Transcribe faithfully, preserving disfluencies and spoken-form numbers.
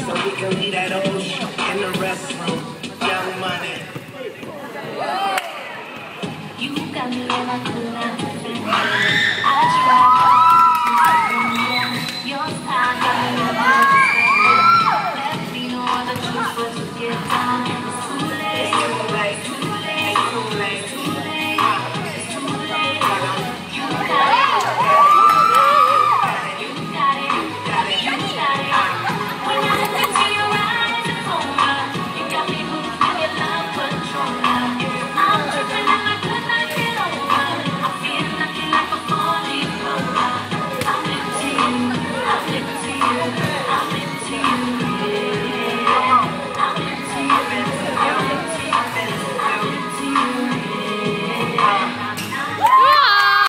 so we can leave that old shit in the restroom. Young money. You got me in my cool. I try.